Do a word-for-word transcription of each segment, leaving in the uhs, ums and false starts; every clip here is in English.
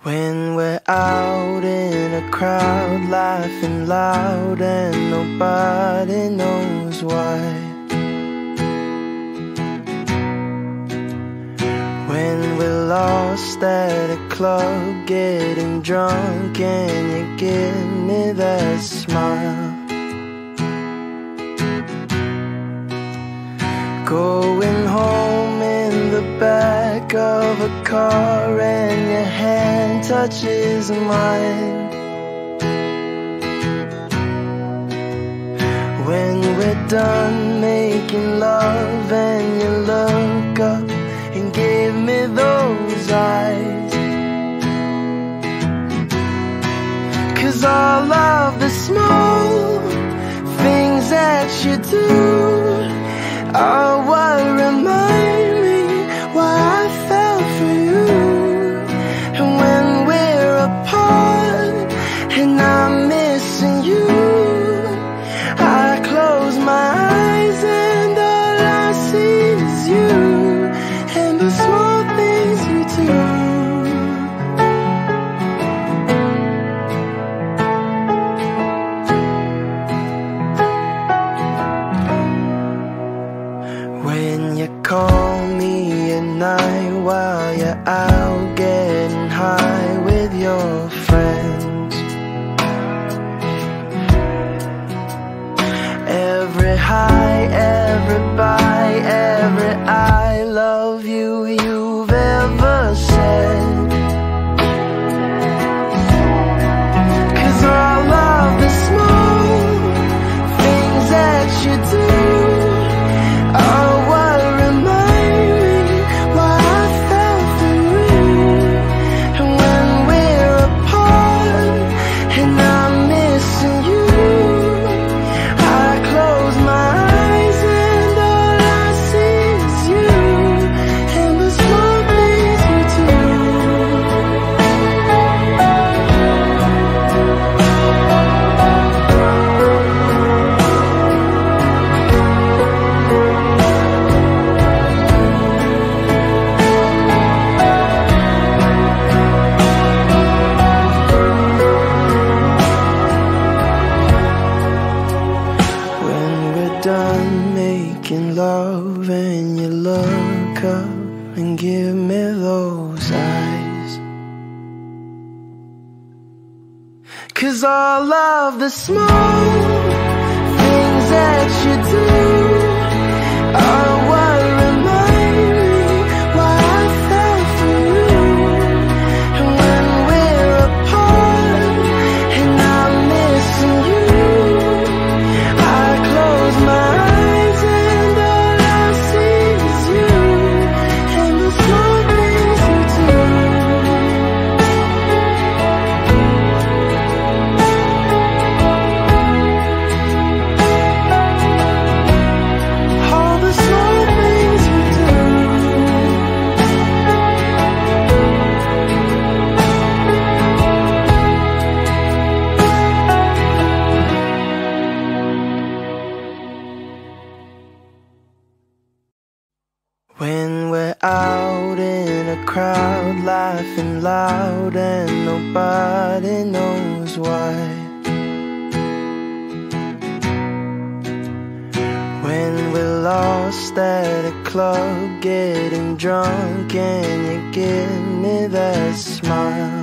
When we're out in a crowd, laughing loud and nobody knows why. When we're lost at a club, getting drunk and you give me that smile. Going home in the back of a car and your hand touches mine. When we're done making love and you look up and give me those eyes. 'Cause all of the small things that you do are what remind me why I fell for you. And when we're apart and I'm missing you, I close my eyes and all I see is you and the small things you do. When you call me at night while you're out getting high with your friends, every high, every bye, every I love you you've ever said. 'Cause all of the small things that you do are what remind me why I fell for you. And when we're apart and I'm missing you, I close my eyes and all I see is you and the small things you do. When we're done making love and you look up and give me those eyes. 'Cause all of the small things that you do are what remind me why I fell for you. And when we're apart and I'm missing you, I close my eyes and all I see is you and the small things you do. All the small things you do. When we're out in a crowd, laughing loud and nobody knows why. When we're lost at a club, getting drunk and you give me that smile.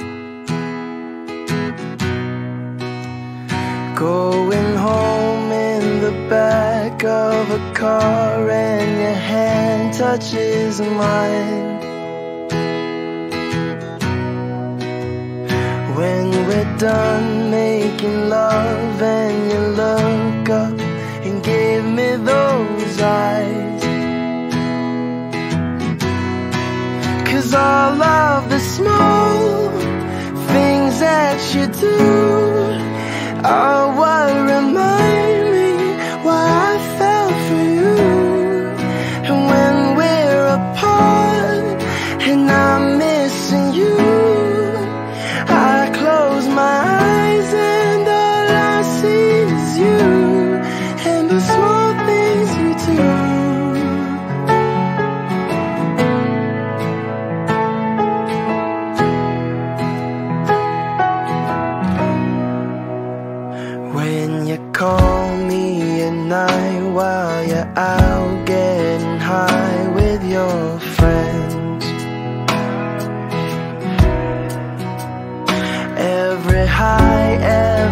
Going home in the back of a car and your hand touches mine. When we're done making love and you look up and give me those eyes. 'Cause all of the small things that you do are what remind me why I fell for you. And when we're apart and I'm missing you, I close my eyes and all I see is you and the small things you do.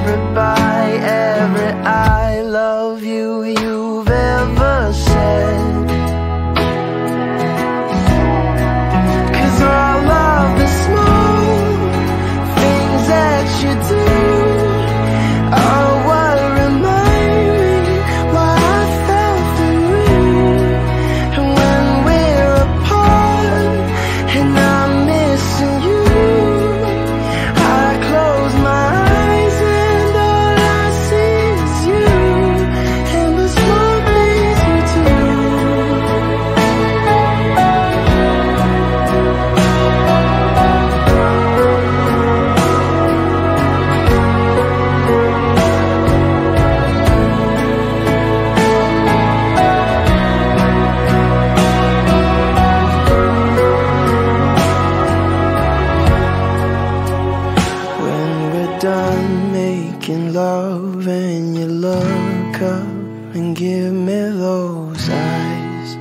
every bye, every I love you you've ever said. 'Cause all of the small things that you do are what remind me why I fell for you. And when we're apart and I'm missing you, I close my eyes and all I see is you and the small things you do. When we're done making love and you look up and give me those eyes,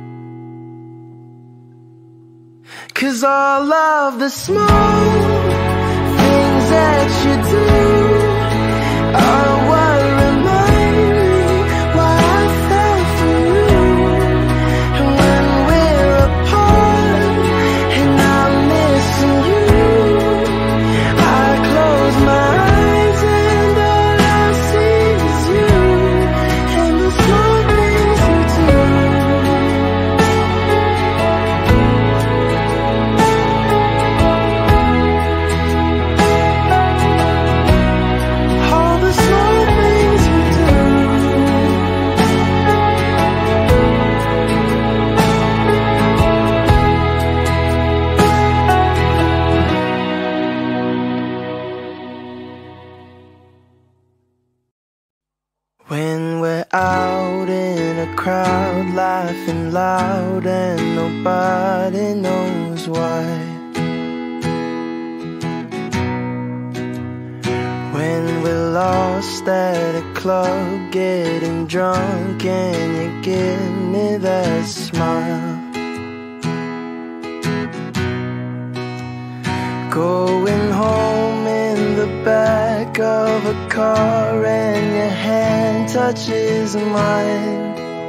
'cause all of the small things that you do are what remind me why I fell for you. And when we're apart and I'm missing you, I close my eyes and all I see is you and the small things you do. All the small things you do. When we're out in a crowd laughing loud and nobody knows why. When we're lost at a club getting drunk and you give me that smile. Going home in the back of a car and your hand touches mine.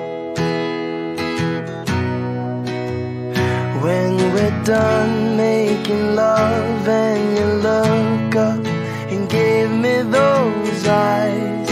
When we're done making love and you look up and give me those eyes.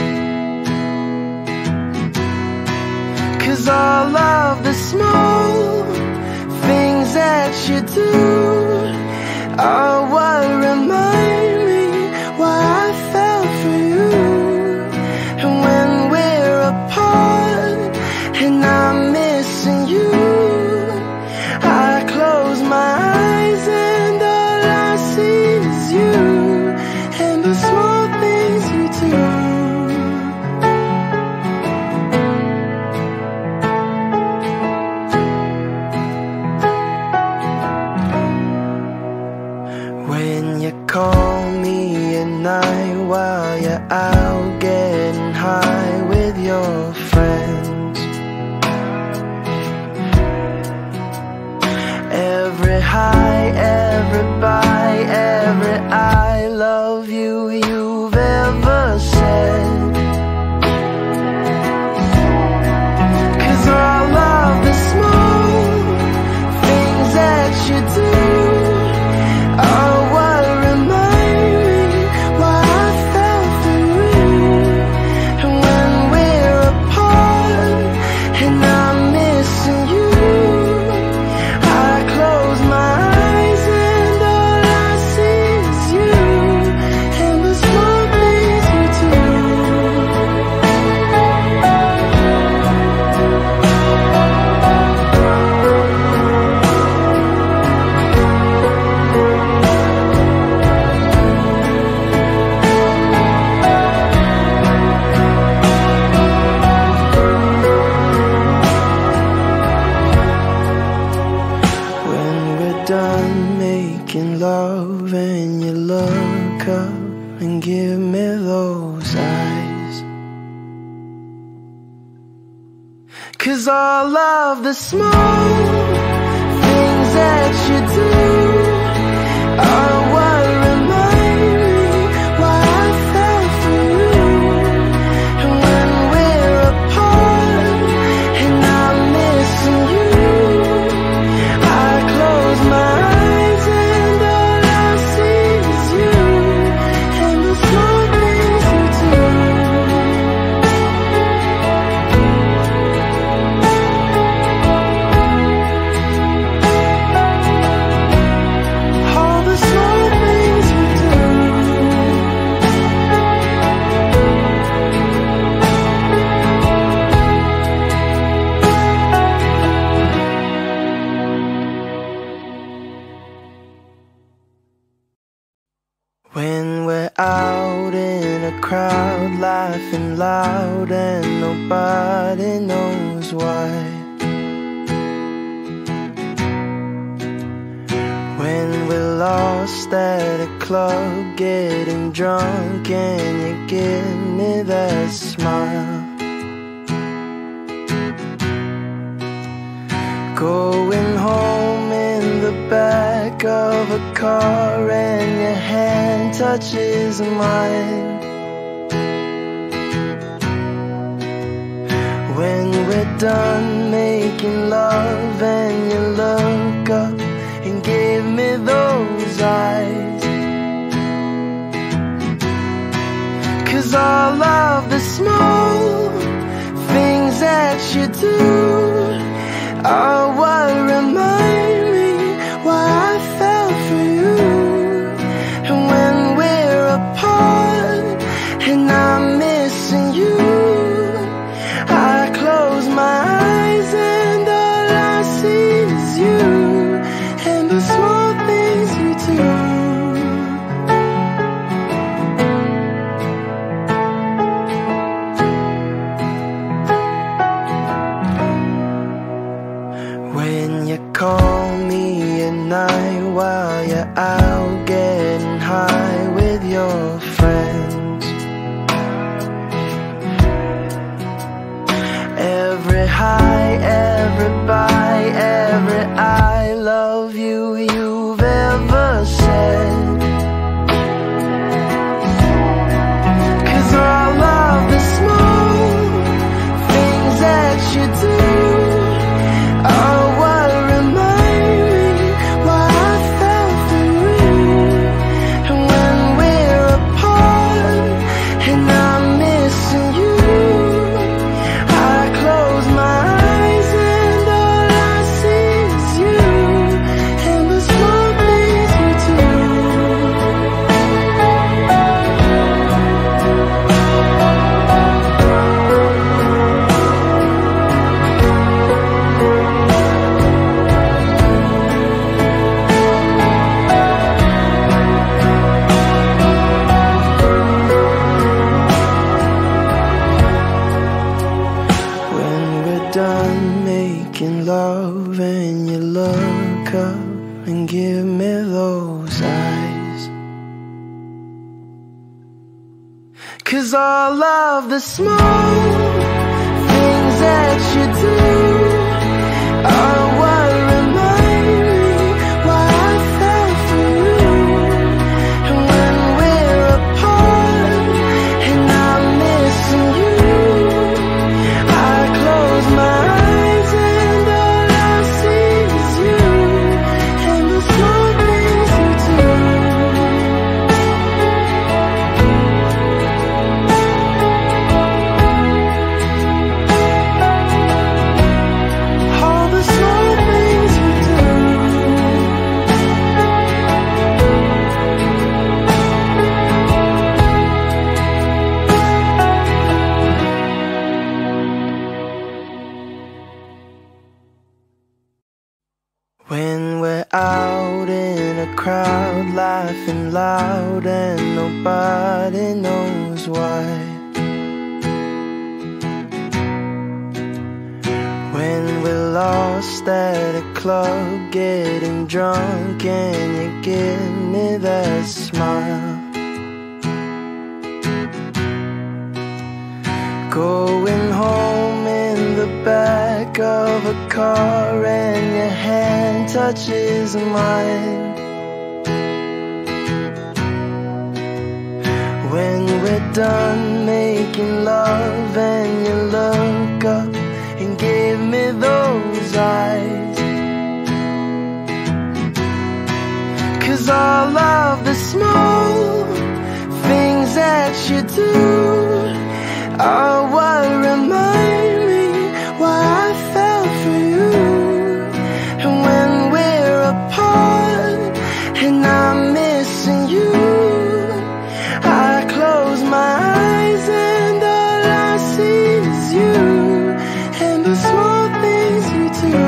'Cause all of the small things that you do are what remind me why I fell for you. And when we're apart and I'm missing you, I close my eyes and all I see is you and the small things you do. When you call me at night while you're out getting high with your friends, every high, every bye, every I love you you've ever said. 'Cause all of the small things that you do are what remind me why I fell for you. And when we're apart and I'm missing you, I close my eyes and all I see is you and the small things you do. When we're done making love and you look up and give me those eyes. 'Cause all of the small things that you do are what remind me why I fell for When we're out in a crowd, laughing loud and nobody knows why. When we're lost at a club, getting drunk and you give me that smile. Going home in the back of a car and your hand touches mine. When we're done making love and you look up and give me those eyes. 'Cause all of the small things that you do are what remind me why I fell for you. And when we're apart and I'm missing you, I close my eyes and all I see is you and the small things you do. When you call me at night while you're out getting high with your friends, every high, every bye, every I love you you've ever said. 'Cause all of the small things that you do are what remind me why I fell for you. And when we're apart and I'm missing you, I close my eyes and all I see is you and the small things you do. When we're done making love and you look up and give me those eyes. 'Cause all of the small things that you do are what remind me why I fell for you. And when we're apart and I'm missing you, I close my eyes and all I see is you and the small things you do. All the small things you do. When we're out in a crowd, laughing loud and nobody knows why. When we're lost at a club, getting drunk and you give me that smile. Going home in the back of a car and your hand touches mine. When we're done making love and you look up and give me those eyes. 'Cause all of the small things that you do are what remind me why I fell for you. And when we're apart and I'm missing you, I close my eyes and all I see is you and the small things you do.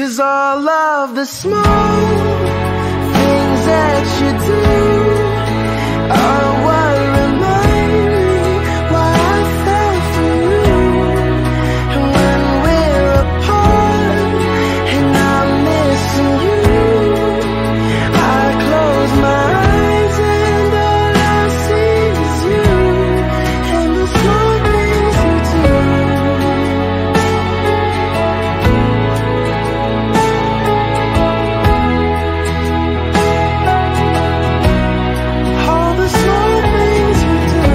'Cause all of the small things that you do are what remind me why I fell for you. And when we're apart and I'm missing you, I close my eyes and all I see is you and the small things you do. All the small things you do.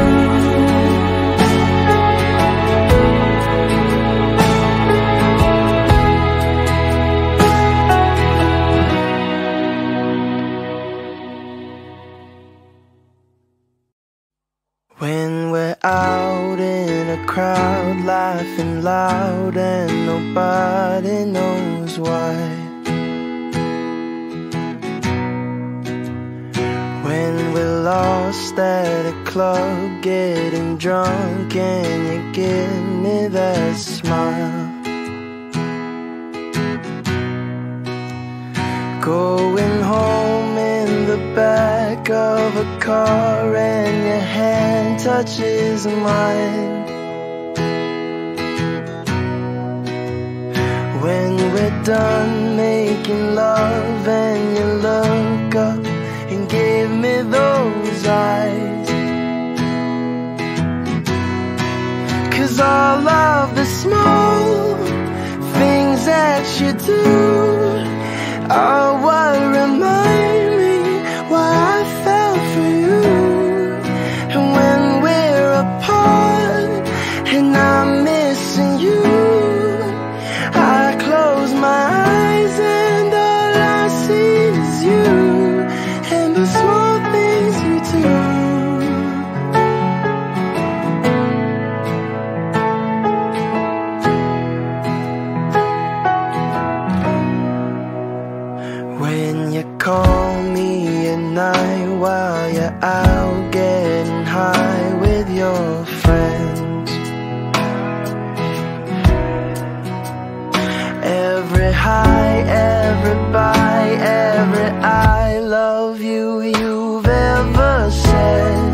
When we're out in a crowd, laughing loud and nobody knows why. When we're lost at a club, getting drunk and you give me that smile. Going home in the back of a car and your hand touches mine. When we're done making love and you look up and give me those eyes. 'Cause all of the small things that you do are what remind me why I fell for you. And when we're apart and I'm missing you, I close my eyes and all I see is you and the small things you do. When you call me at night while you're out getting high with your friends, every high, every bye, every I love you you've ever said.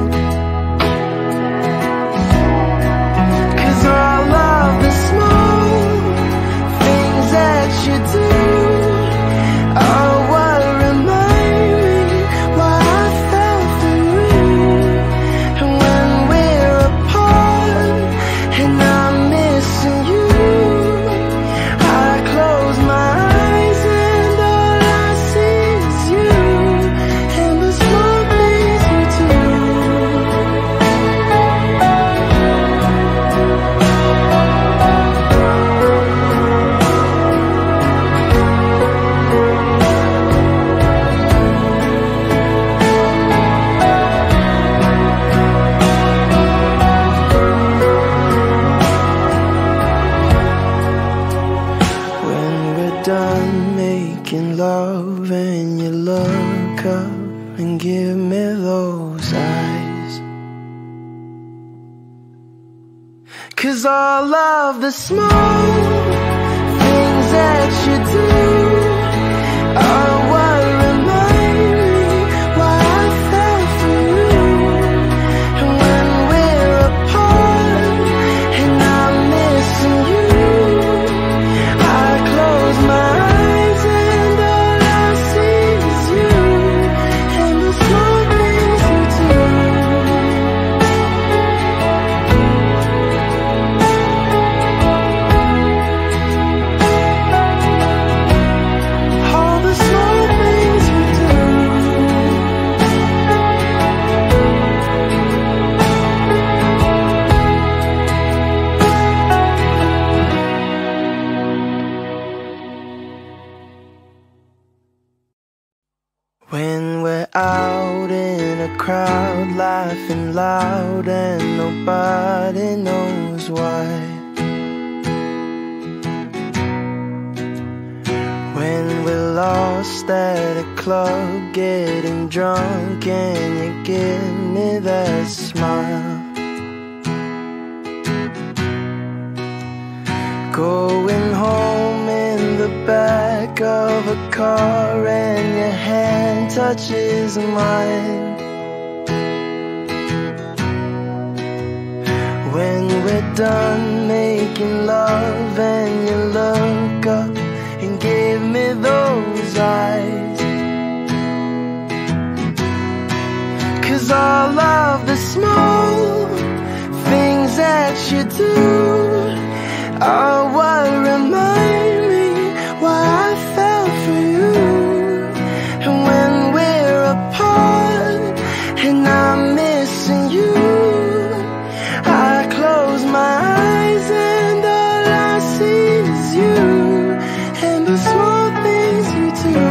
'Cause all of the small things that you do are what remind me why I fell for you. And when we're apart and I'm missing you, I close my eyes and all I see is you and the small things you do. When we're done making love and you look up and give me those eyes. 'Cause all of the small things that you do are what remind me why I fell for you. And when we're apart and I'm missing you, I close my eyes and all I see is you and the small things you do. All the small things you do. When we're out in a crowd, laughing loud and nobody knows why. When we're lost at a club, getting drunk and you give me that smile. Going home in the back back of a car and your hand touches mine. When we're done making love and you look up and give me those eyes, 'cause all of the small things that you do are what remind me why I fell for you. And when we're apart and I'm missing you, I close my eyes and all I see is you and the small things you do.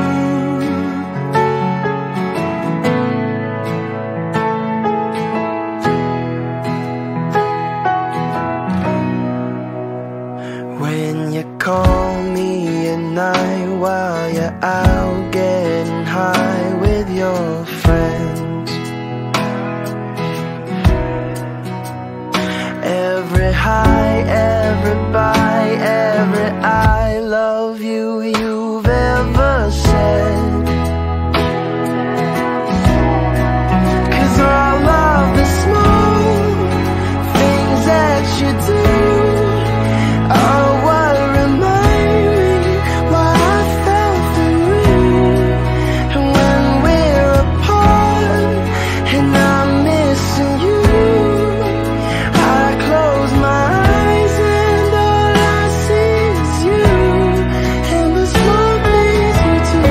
When you call me at night while you're out getting high with your friends, every high, every bye, every I love you you've ever said, 'cause all of the small things that you do are what remind me why I fell for you. And when we're apart and I'm missing you, I close my eyes and all I see is you and the small things you do.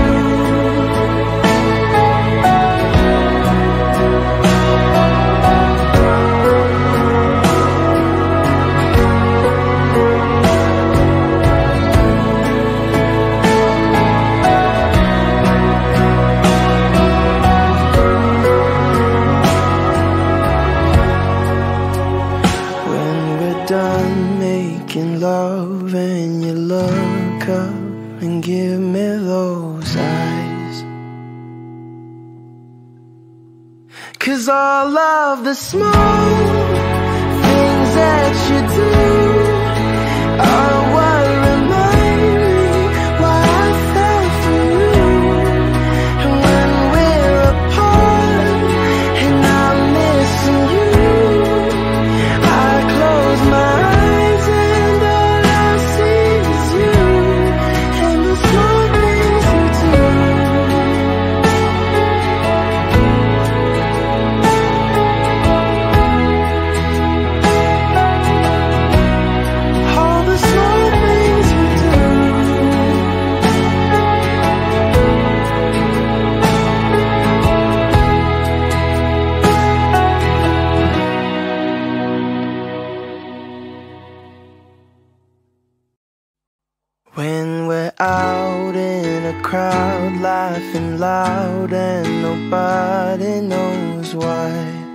When we're done making love and you look up and give me those eyes, 'cause all of the small things that you do are what remind me why I fell for you. And when we're apart and I'm missing you, I close my eyes and all I see is you and the small things you do. All the small things you do. When we're out in a crowd laughing loud and nobody knows why,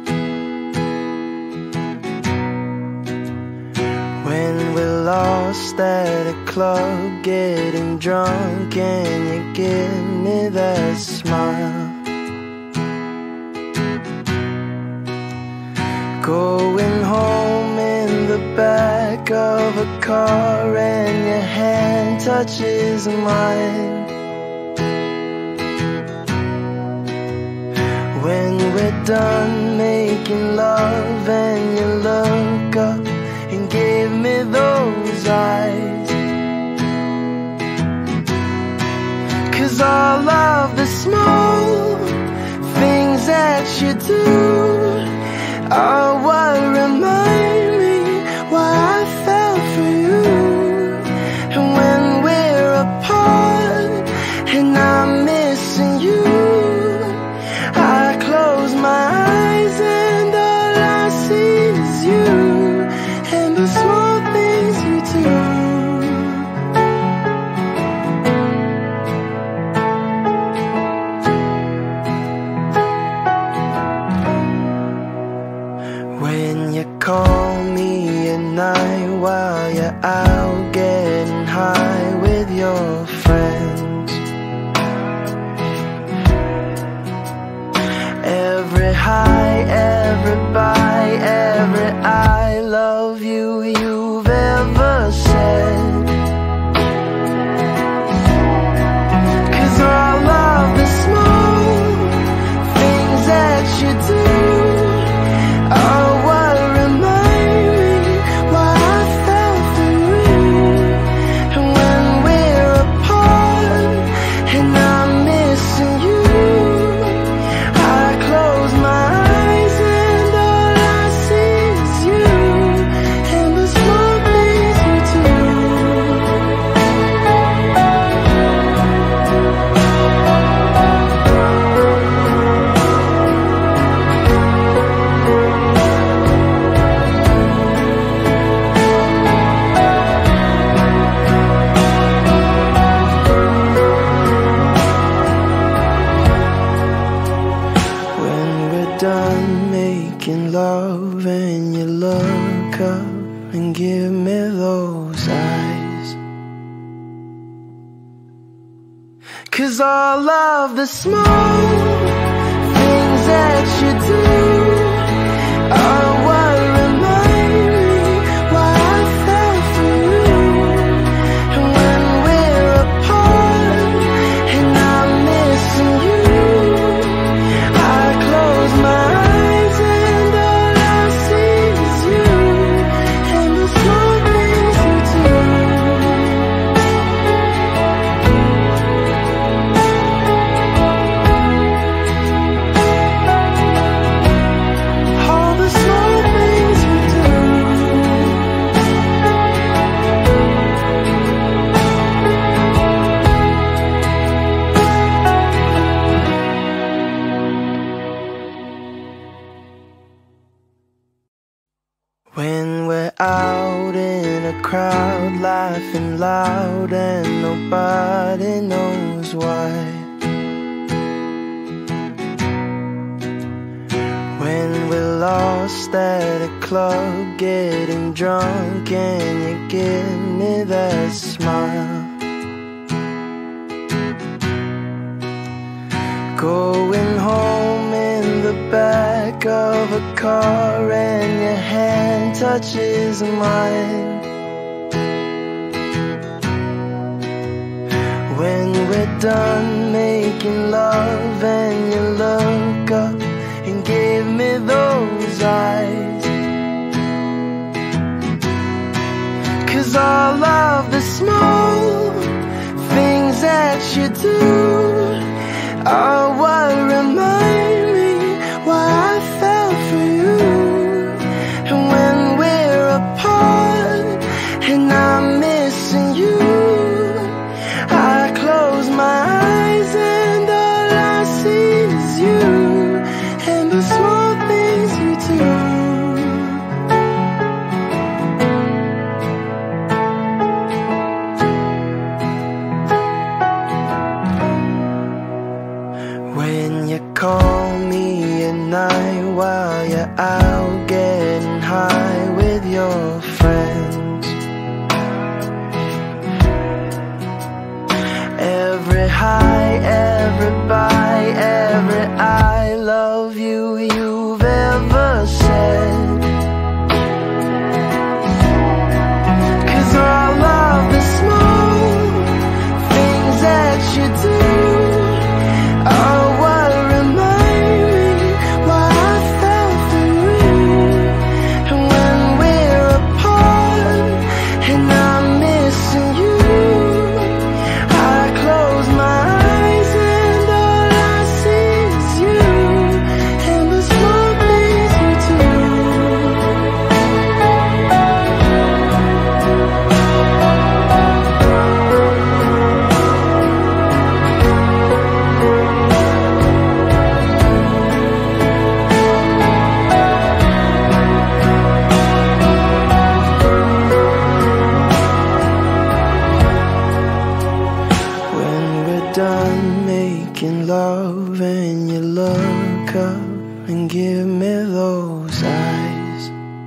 when we're lost at a club getting drunk and you give me that smile, going home in the back of a car and your hand touches mine. When we're done making love and you look up and give me those eyes, 'cause all of the small things that you do are what remind me why I fell for you. And when we're apart and I'm missing you, I close my eyes and all I see is you and the small things you do. When 'Cause all of the small things that you do are what remind me why I fell for you. And when we're apart and I'm missing you, I close my eyes and all I see is you and the small things you do. All the small things you do. When we're out in a crowd, laughing loud and nobody knows why. When we're lost at a club, getting drunk and you give me that smile. Going home in the back of a car and your hand touches mine. When we're done making love and you look up and give me those eyes. 'Cause all of the small things that you do are what remind me why I fell for you. And when we're apart and I'm missing you, I close my eyes and all I see is you and the small things you do. When you call me at night while you're out getting high with your friends, every high, every bye, every I love you you've ever said. 'Cause all of the small things that you do are what remind me why I fell for you. And when we're apart and I'm missing you, I close my eyes and all I see is you and the small things you do. When we're done making love and you look up and give me those eyes.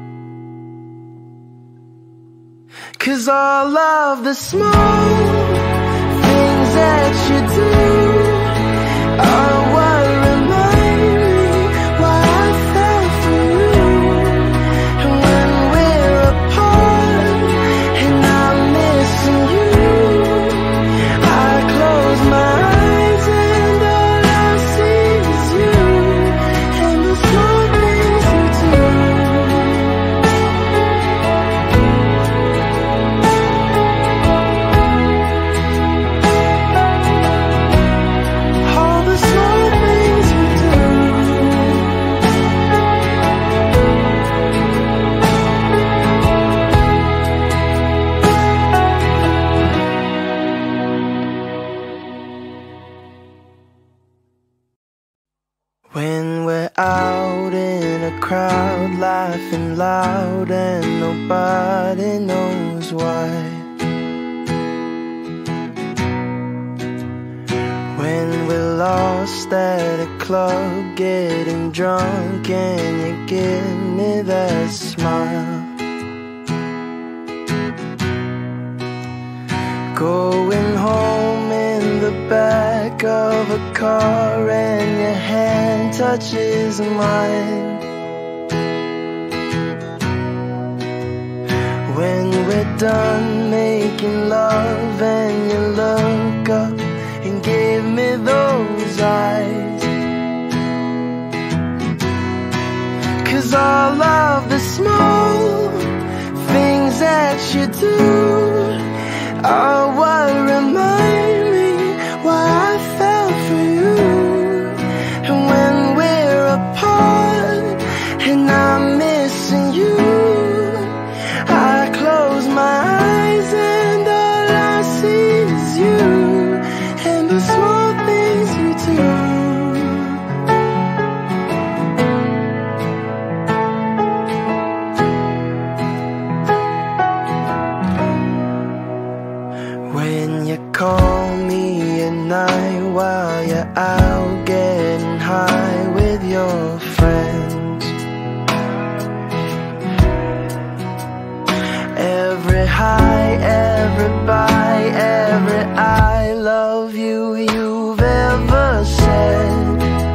'Cause all of the small things that you do are what remind me why I fell for you. And when we're apart and I'm missing you, I close my eyes and all I see is you and the small things you do. All the small things you do. When we're out in a crowd, laughing loud and nobody knows why. When we're lost at a club, getting drunk and you give me that smile. Going home in the back of a car and your hand touches mine. When we're done making love and you look up and give me those eyes, 'cause all of the small things that you do are what remind me why I fell for you. And when we're apart and I'm missing you, I close my eyes and all I see is you and the small things you do. When you call me at night while you're out getting high with your friends, every high, every bye, every I love you you've ever said,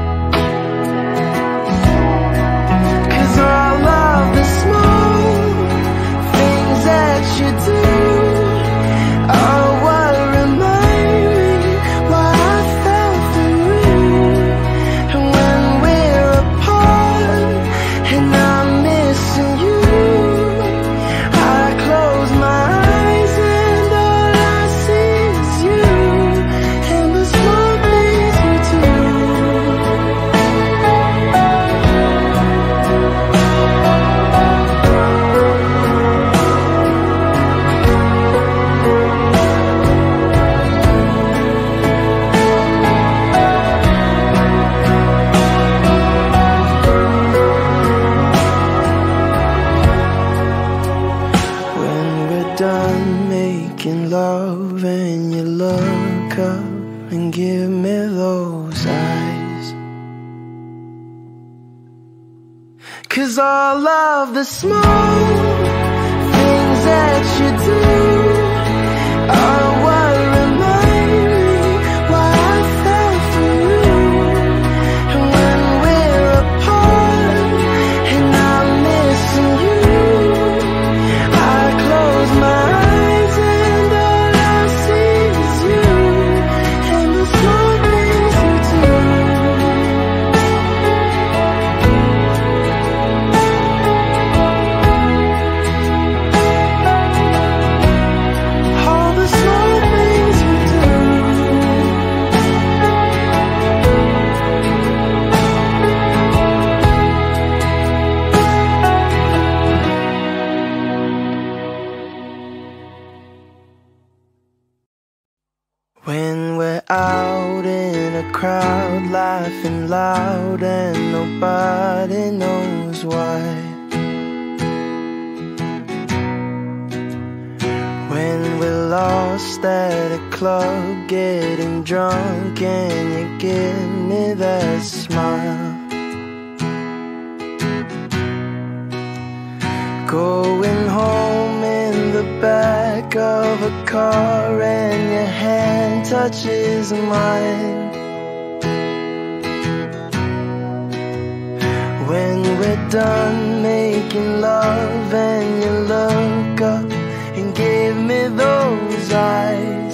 'cause all of the small things that you do are what remind me why I fell for you. And when we're apart and I'm missing you, I close my eyes and all I see is you and the small things you do. When we're done making love and you look up and give me those eyes, 'cause all of the small things that you do are what remind me why I fell for you. And when we're apart and I'm missing you, I close my eyes and all I see is you and the small things you do. All the small things you do. When we're out in a crowd laughing loud and nobody knows why, when we're lost at a club getting drunk and you give me that smile, going home in the back of a car and your hand touches mine. When we're done making love and you look up and give me those eyes,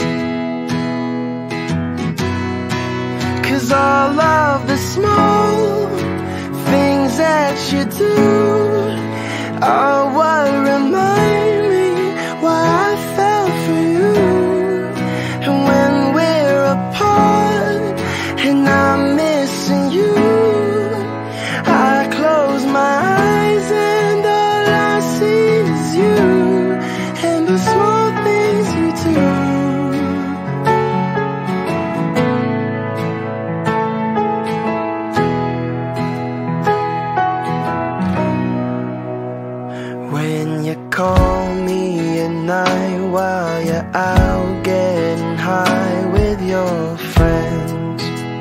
'cause all of the small things that you do are what remind me why I fell for you. And when we're apart and I'm missing you, I close my eyes and all I see is you and the small things you do. When you call me at night while you're out getting high with your friends,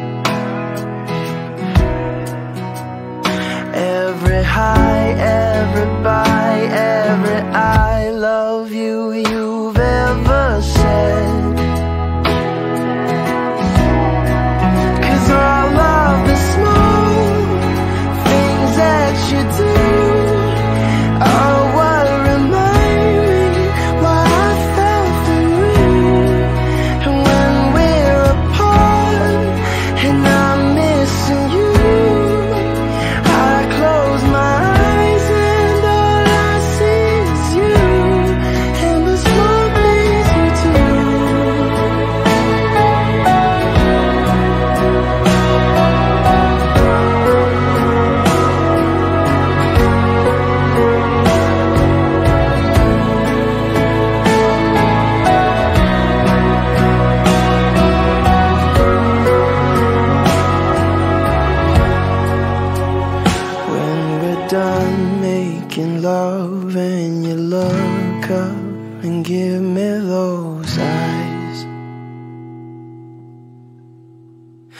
every high, every bye, every I love you you've ever said,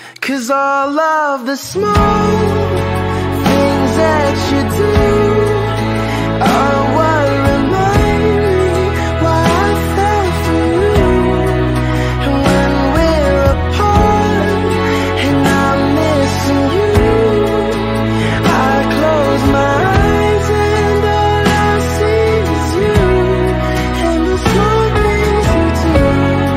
'cause all of the small things that you do are what remind me why I fell for you. And when we're apart and I'm missing you, I close my eyes and all I see is you and the small things you do.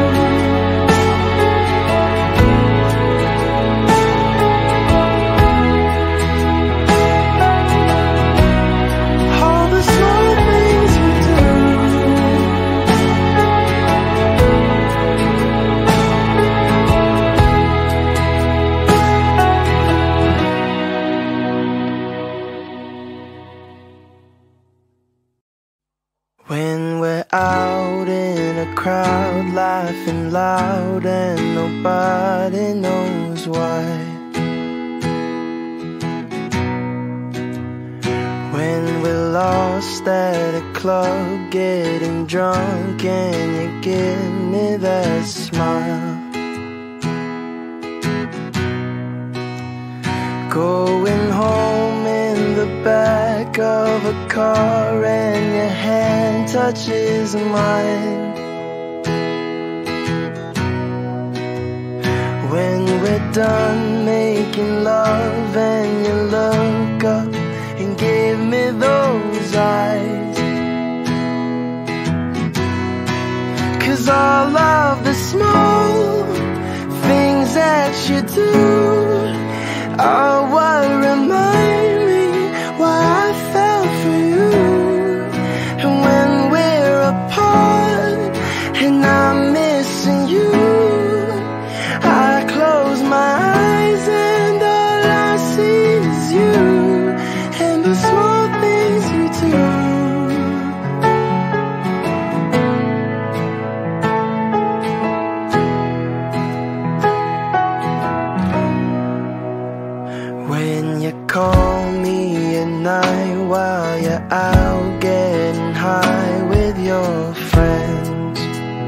All the small things you do. When we're out in a crowd, laughing loud and nobody knows why. When we're lost at a club, getting drunk and you give me that smile. Going home in the back of a car and your hand touches mine. When we're done making love and you look up and give me those eyes, 'cause all of the small things that you do are what remind me why I fell for you. And when we're apart and I'm missing you, I close my eyes and all I see is you and the small things you do. When you call me at night while you're out getting high with your friends,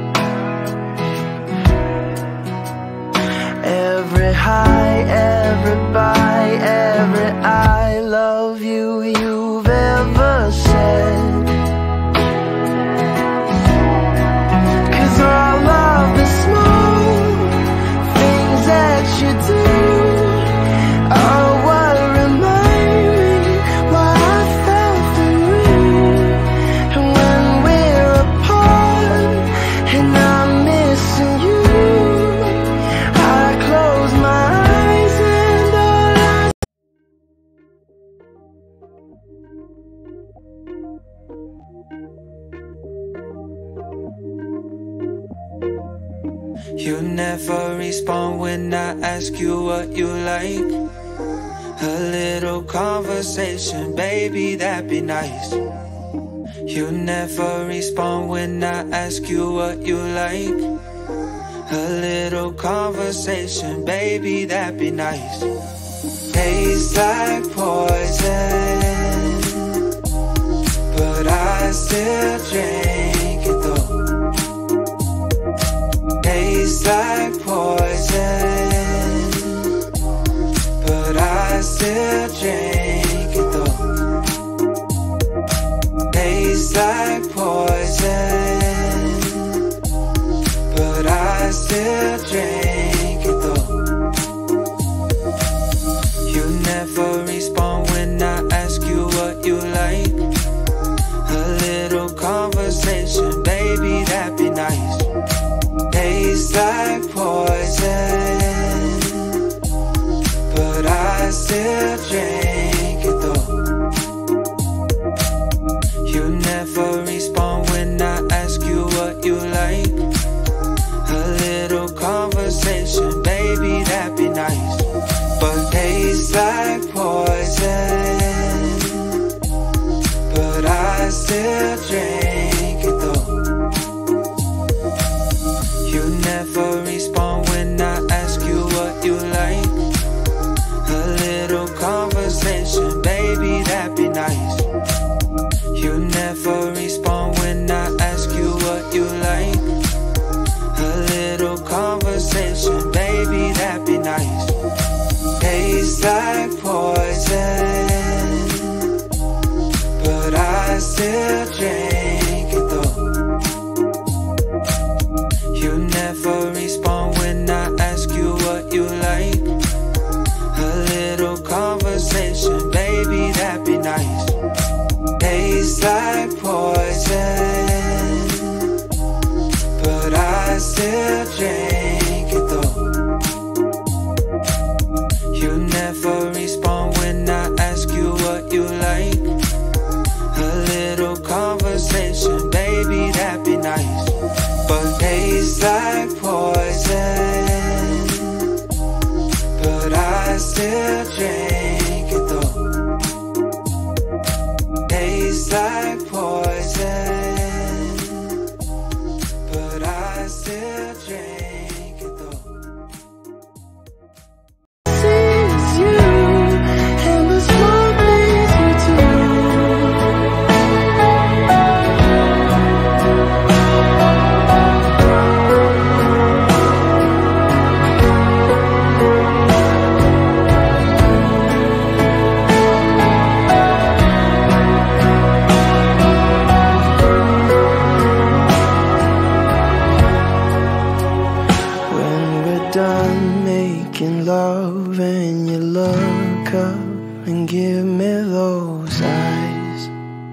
every high, every bye, every I love you you've ever said, 'cause all of the small things that you do are what remind me why I fell for you. And when we're apart and I'm missing you, I close my eyes and all I You never respond when I ask you what you like. A little conversation, baby, that'd be nice. You never respond when I ask you what you like. A little conversation, baby, that'd be nice. Tastes like poison, but I still drink it though. Tastes like poison, but I still drink it though. Tastes like poison, but I still drink it though. You never respond when I ask you what you like. A little conversation, baby, that'd be nice. Tastes like poison, but I still drink it though. You never respond when I ask you what you like. A little conversation, baby, that'd be nice. Tastes like poison, but I still drink it though. You never respond when I ask you what you like. A little conversation, baby, that'd be nice. Tastes like poison, but I still drink it though. You never respond when I ask you what you like. A little conversation, baby, that'd be nice. You never respond when I ask you what you like. A little conversation, baby, that'd be nice. Tastes like poison, but tastes like poison, but I still drink it though. You never respond when I ask you what you like. A little conversation. like. A little conversation, baby, that'd be nice. Tastes like poison, but I still drink it though. You never respond when I ask you what you like. A little conversation, baby, that'd be nice. But tastes like poison, but I still drink it though. Tastes like poison, but I still drink it though. Sees you and the small things you do. Done making love and you look up and give me those eyes.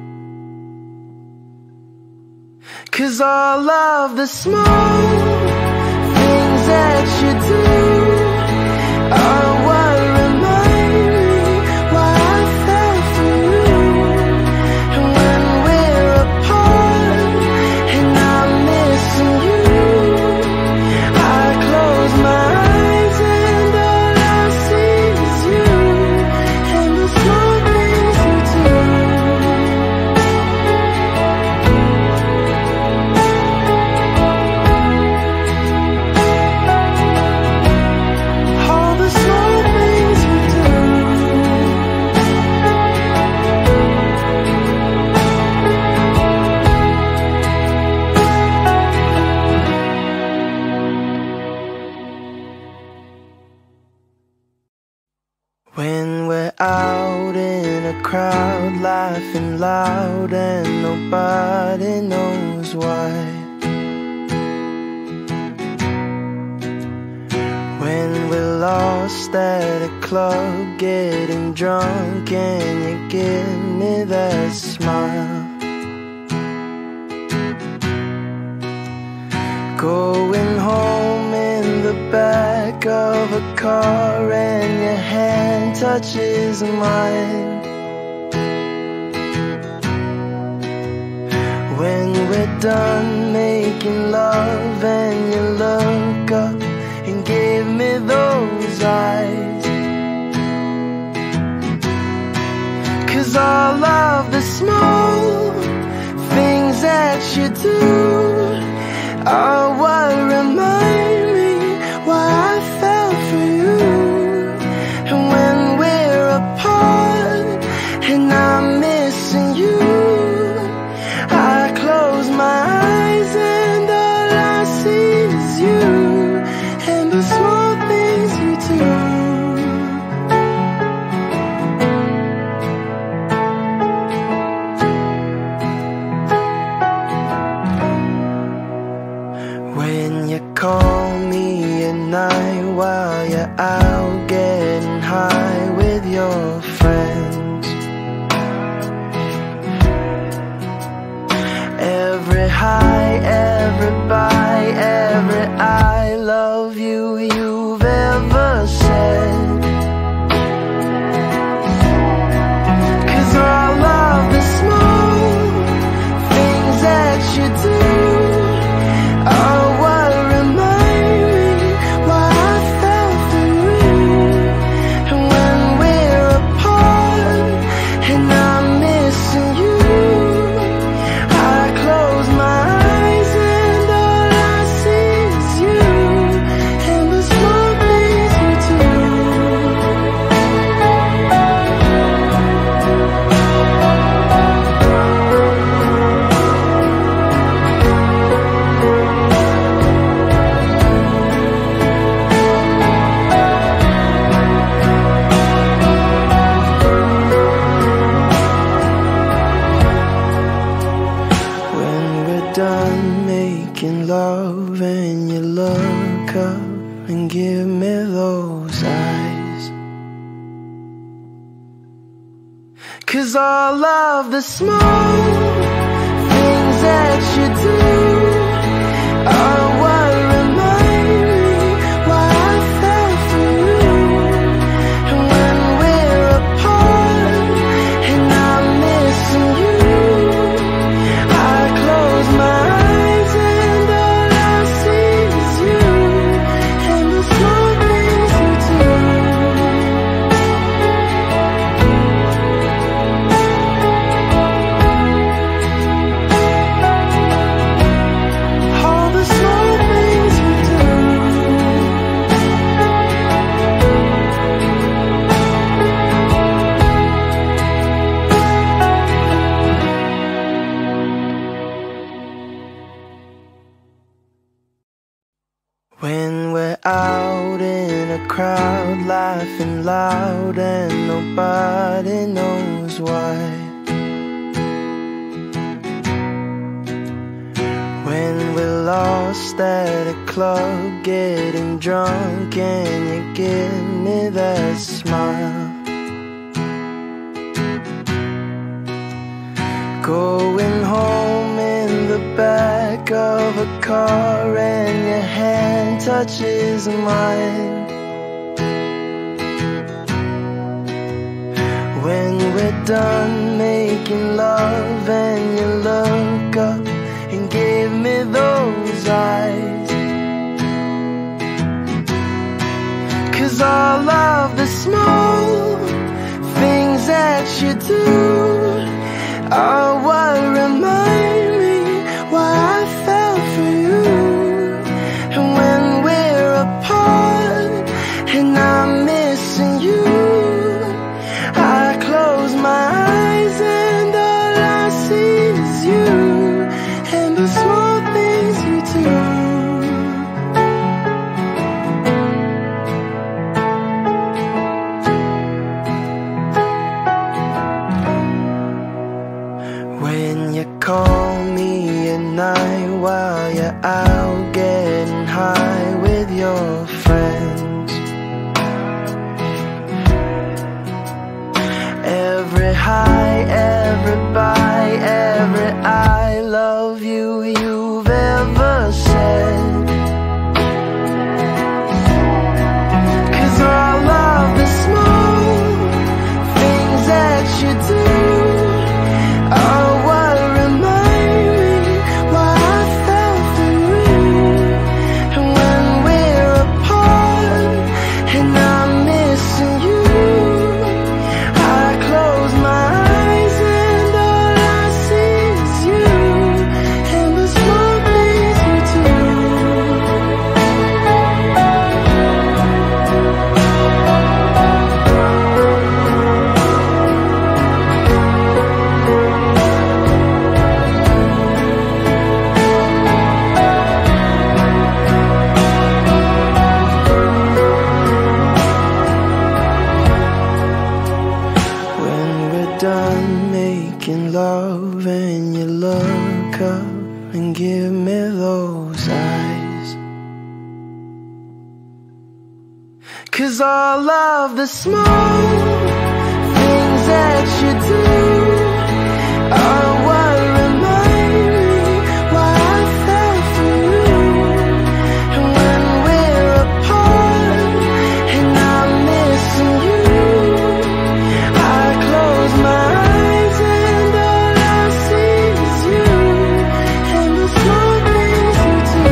'Cause all of the small things that you do are what remind me why I fell for you. And when we're apart and I'm missing you, I close my eyes and all I see is you and the small things you do. All the small things you do. When we're out in a crowd, laughing loud and nobody knows why. When we're lost at a club, getting drunk and you give me that smile. Going home in the back of a car and your hand touches mine. When we're done making love and you look up and give me those eyes. 'Cause all of the small things that you do are what remind me why I fell for you. And when we're apart and I'm missing you, I close my eyes and all I see is you and the small things you do. When you call me at night while you're out getting high with your friends, every high, every bye, every I love you you've ever said. 'Cause all of the small things that you do are what remind me why I fell for you. And when we're apart and I'm missing you, I close my eyes 'Cause all of the small things that you do are what remind me why I fell for you. And when we're apart and I'm missing you, I close my eyes and all I see is you and the small things you do. All the small things you do. When we're out in a crowd, laughing loud and nobody knows why. When we're lost at a club, getting drunk and you give me that smile. Going home in the back of a car and your hand touches mine. When we're done making love and you look up and give me those eyes. 'Cause all of the small things that you do are what remind me why I fell for you. And when we're apart and I'm missing you, I close my eyes and all I see is you and the small things you do. When you call me at night while you're out getting high with your friends, every high, every bye, every I love you you've ever said. 'Cause all of the small things that you do are what remind me why I fell for you. And when we're apart and I'm missing you, I close my eyes and all I see is you and the small things you do. When we're done making love and you look up and give me those eyes. 'Cause all of the small things that you do are what remind me why I fell for you. And when we're apart and I'm missing you, I close my eyes and all I see is you and the small things you do.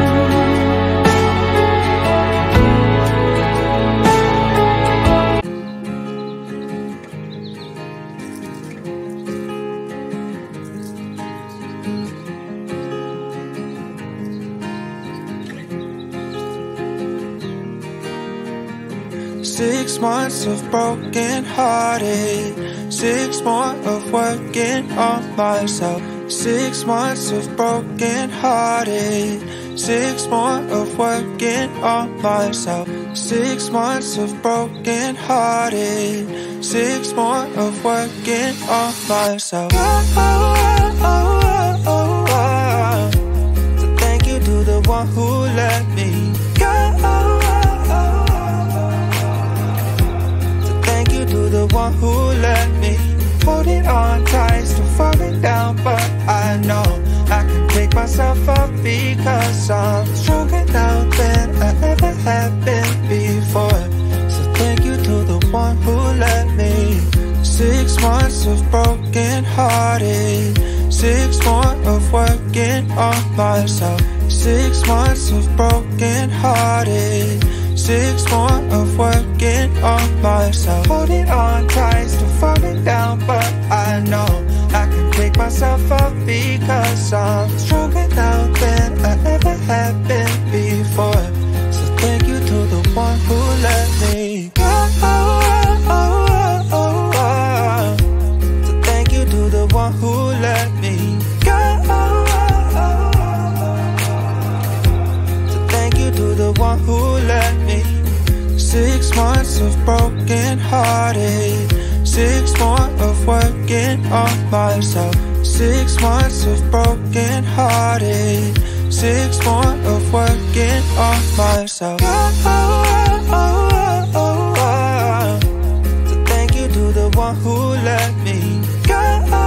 Six months of broken heartache, six more of working on myself. Six months of broken heartache, six more of working on myself. Six months of broken heartache, six more of working on myself. Oh, oh, oh, oh, oh. So thank you to the one who let me go. So thank you to the one who let me Holding on tight, still falling down, but I know I can pick myself up because I'm stronger now than I ever have been before. So thank you to the one who let me. Six months of broken hearted, six more of working on myself. Six months of broken hearted, six more of working on myself. Holding on tight, still falling down, but I know I can pick myself up because I'm stronger now than I ever have been before. So thank you to the one who let me go. So thank you to the one who let me go. So thank you to the one who let me. Six months of broken hearted, six more of working on myself. Six months of broken hearted, six more of working on myself. So thank you to the one who let me go.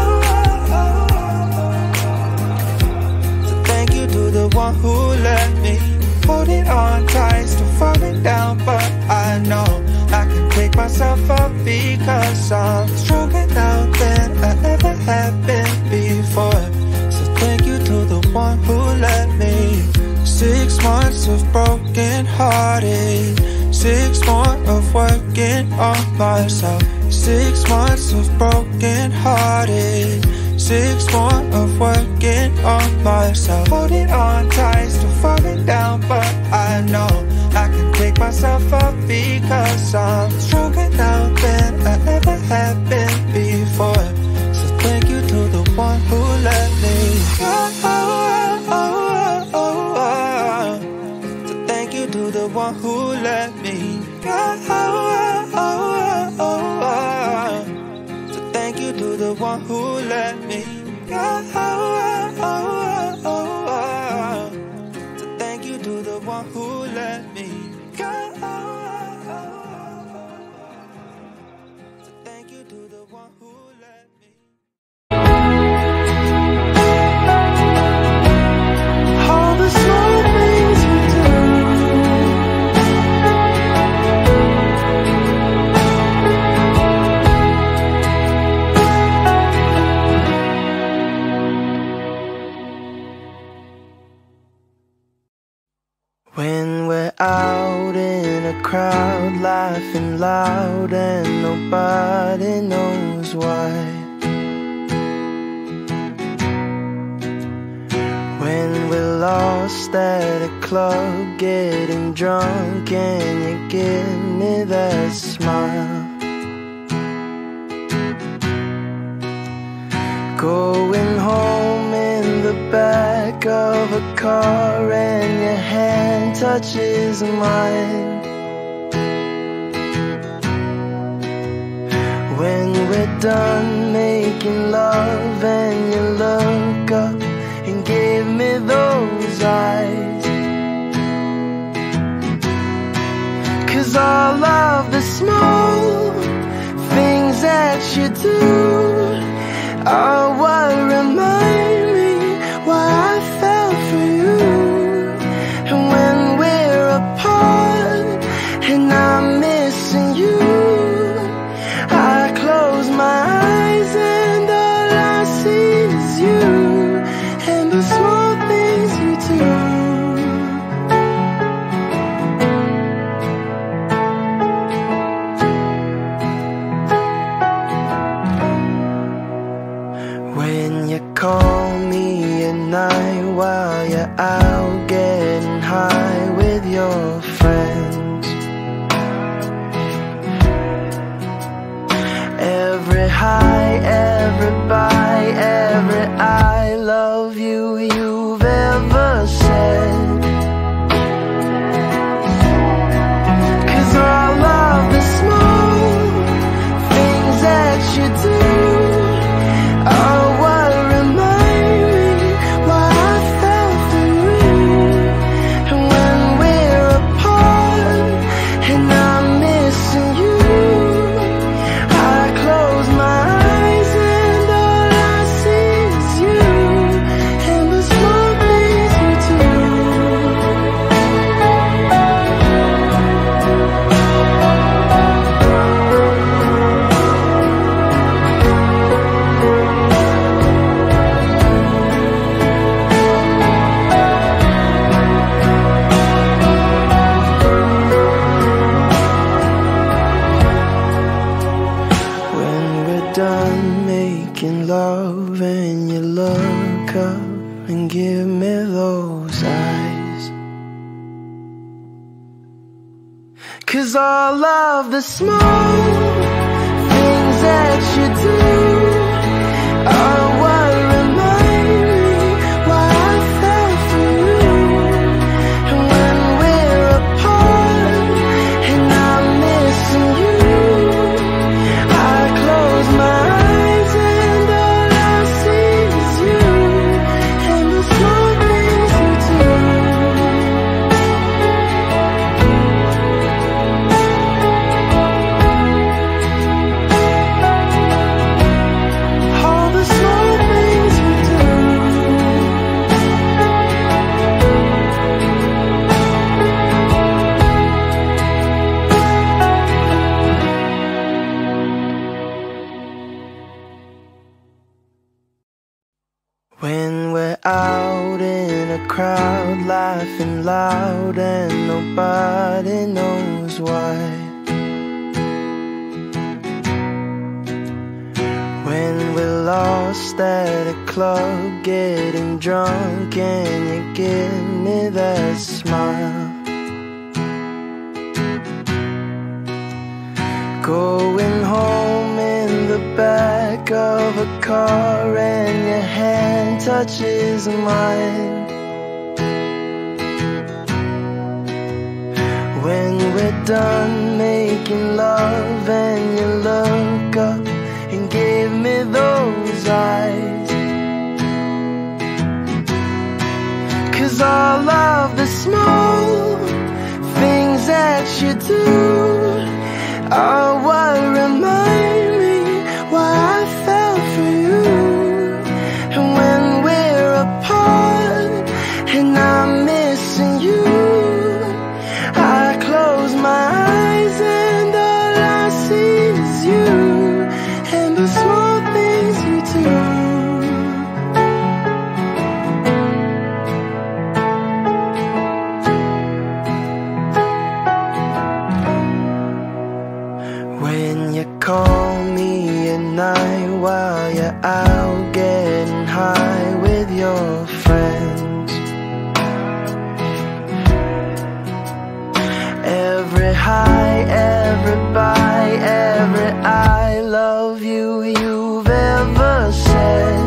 So thank you to the one who let me. Holding on tight, still falling down, but I know I can pick myself up because I'm stronger now than I ever have been before. So thank you to the one who let me. Six months of broken hearted, six more of working on myself. Six months of broken hearted, six more of working on myself. Holding on tight, still falling down, but I know I can pick myself up because I'm stronger now than I ever have been before. So thank you to the one who let me go. So thank you to the one who let me go. So thank you to the one who let me go. So thank you to the one who let me go. So thank you to the one who let me. All the small things we do, when we're out in a crowd, laughing loud and nobody knows why. When we're lost at a club, getting drunk, and you give me that smile. Going home in the back of a car and your hand touches mine. When we're done making love and you look up and give me those eyes, 'cause all of the small things that you do are what remind me why I fell for you. And when we're apart and I'm missing you, I close my eyes and all I see is you and the small things you do. When you call and give me those eyes. 'Cause all of the small things that you do are what remind me why I fell for you. And when we're apart and I'm missing you, I close my eyes and all I see is you and the small things you do. All the small things you do. When we're out in a crowd, laughing loud and nobody knows why. When we're lost at a club, getting drunk and you give me that smile. Going home in the back of a car and your hand touches mine. When we're done making love and you look up and give me those eyes. 'Cause all of the small things that you do are what remind me why I fell for you. And when we're apart and I'm missing you, I close my eyes and all I see is you and the small things you do. When you call me at night while you're out getting high with your friends, every high, every bye, every I love you you've ever said.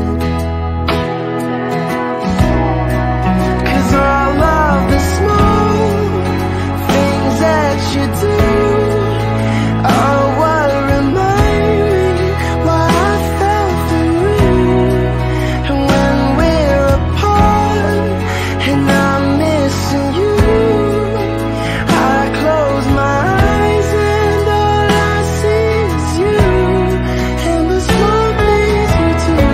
'Cause all of the small things that you do are what remind me why I fell for you. And when we're apart and I'm missing you, I close my eyes and all I see is you and the small things you do.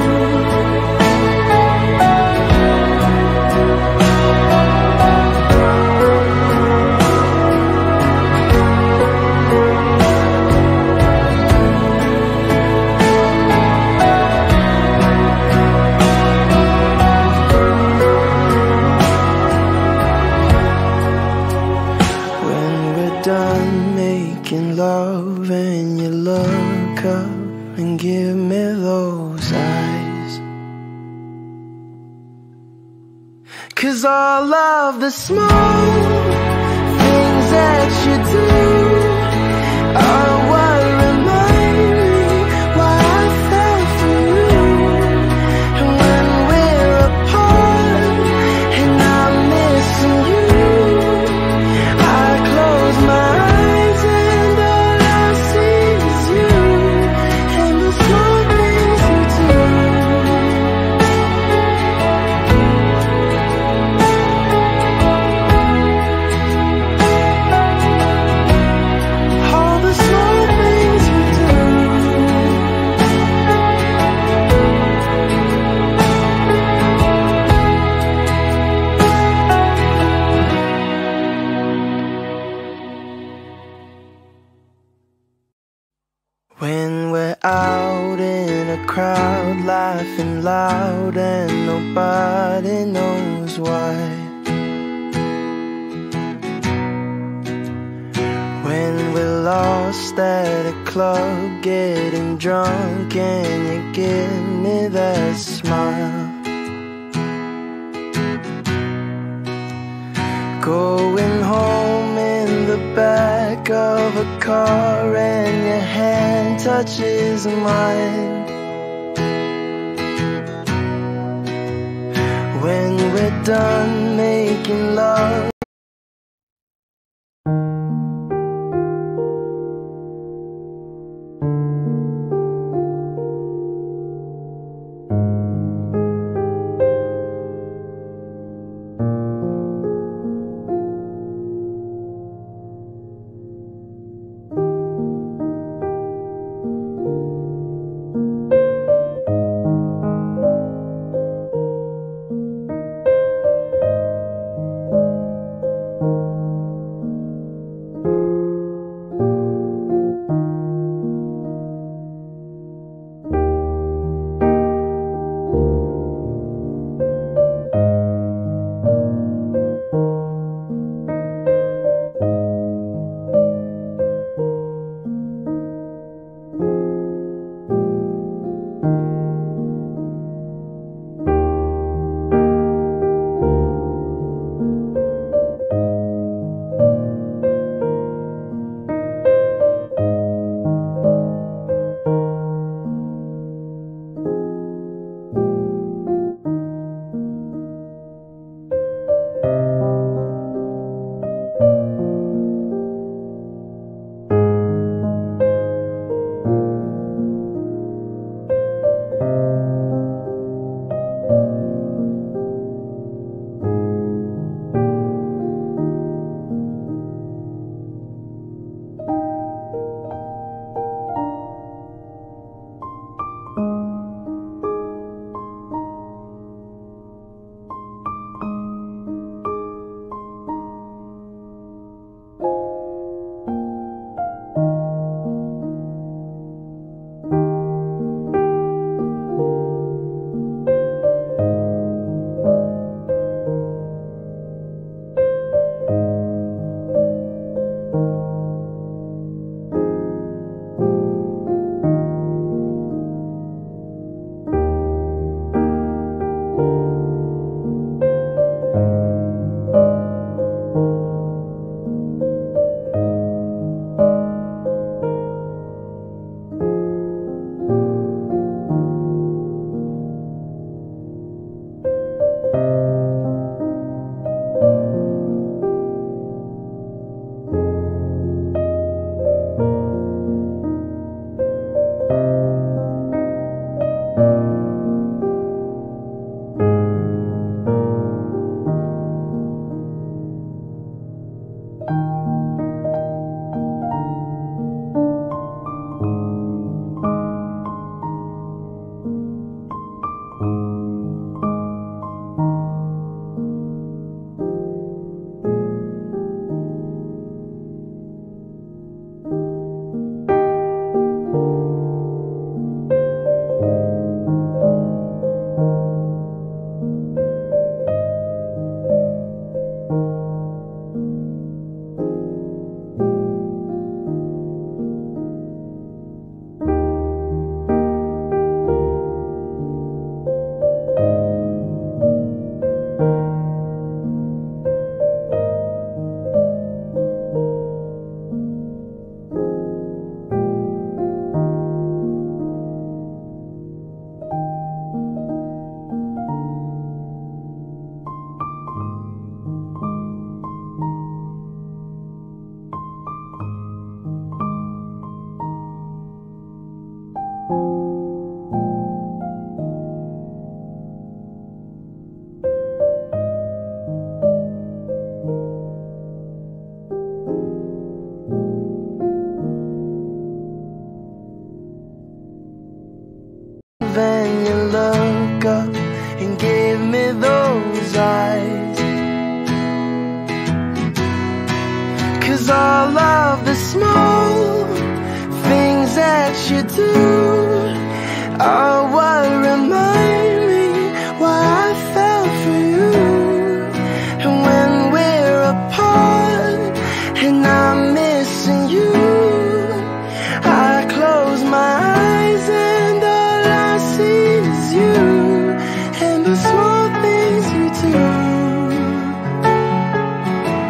When we're done making love and you look up and give me those eyes. 'Cause all of the small things that you do are what remind me why I fell for you. And when we're apart and I'm missing you, I close my eyes and all I see is you and the small things you do. All the small things you do. When we're out in a crowd, laughing loud and nobody knows why. When we're lost at a club, getting drunk and you give me that smile. Going home in the back of a car and your hand touches mine. When we're done making love, then you look up and give me those eyes. 'Cause all of the small things that you do are what remind me why I fell for you. And when we're apart and I'm missing you, I close my eyes and all I see is you and the small things you do.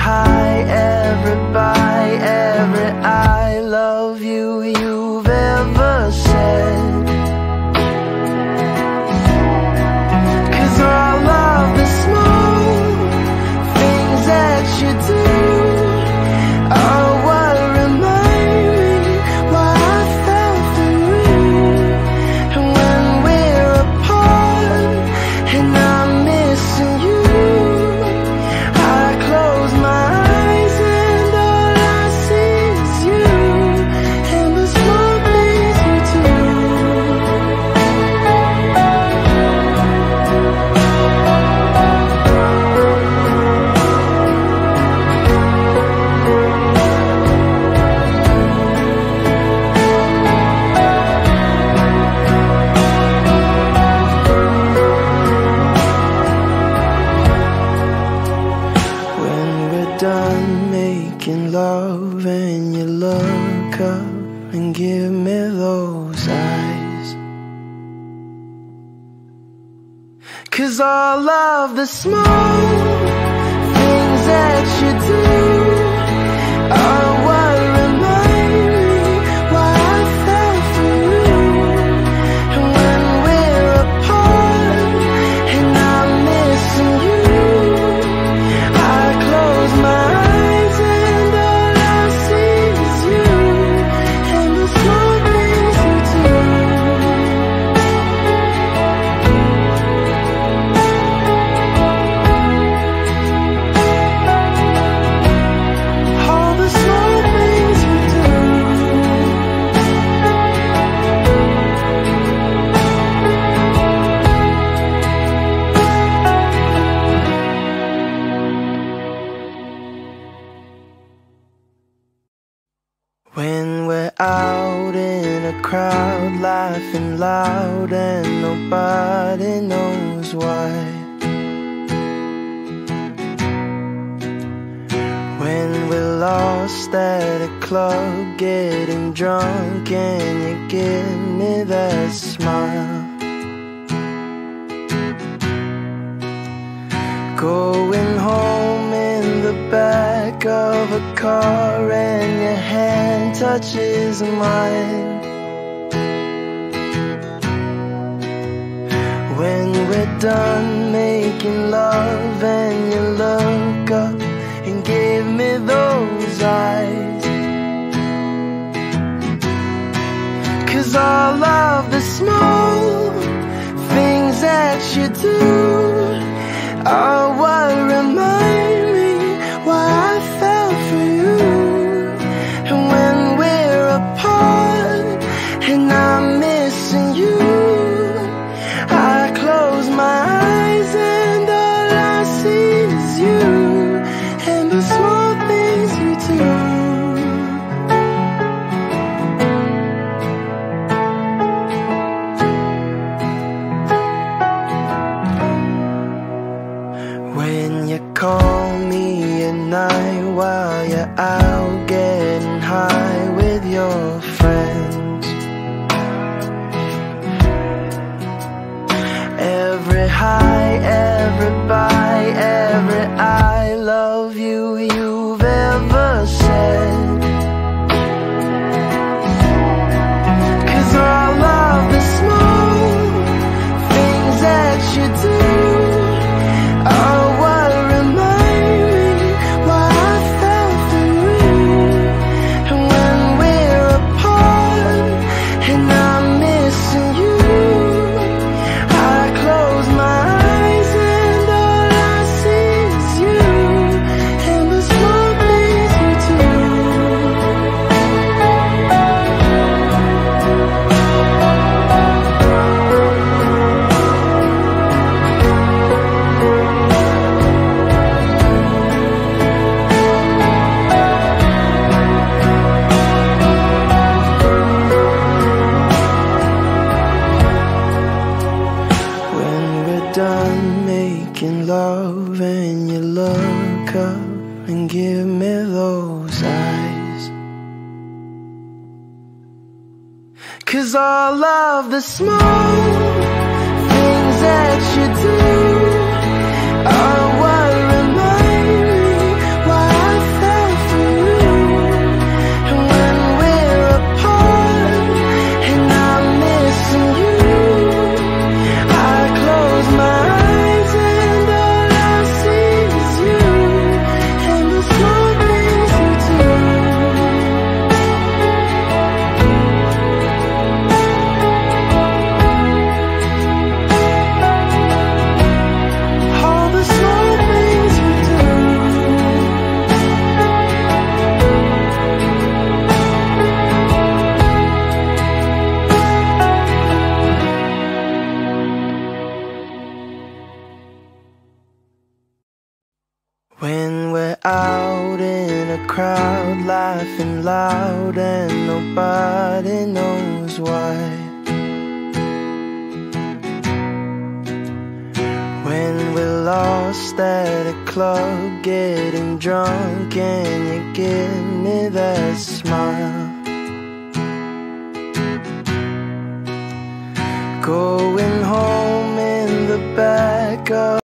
high, every bye, every I love you you've ever said. 'Cause all of the small things that you do are what remind me why I fell for you. And when we're apart and I'm missing you, I close my eyes and all I see is you and the small things you do. When we're done making love and you look up and give me those eyes, 'cause all of the small things that you do are what remind me why I fell for you. And when we're apart and I'm missing you, I close my eyes and all I see is you and the small things you do. All the small things you do. When we're out in a crowd, laughing loud and nobody knows why. When we're lost at a club, getting drunk and you give me that smile. Going home in the back of a car and your hand touches mine. When we're done making love and you look up and give me those eyes, 'cause all of the small things that you do are what remind me why I fell for you. And when we're apart and I'm missing you, I close my eyes and all I see is you and the small things you do. When you call me at night while you're out getting high with your friends, every high, every bye, every I love you you've ever said. 'Cause all of the small things that you do are what remind me why I fell for you. And when we're apart and I'm missing you, I close my eyes and all I see is you and the small things you do. When we're done making love and you look up and give me those eyes, 'cause all of the small things that you do are what remind me why When we're out in a crowd, laughing loud and nobody knows why. When we're lost at a club, getting drunk, and you give me that smile. Going home in the back of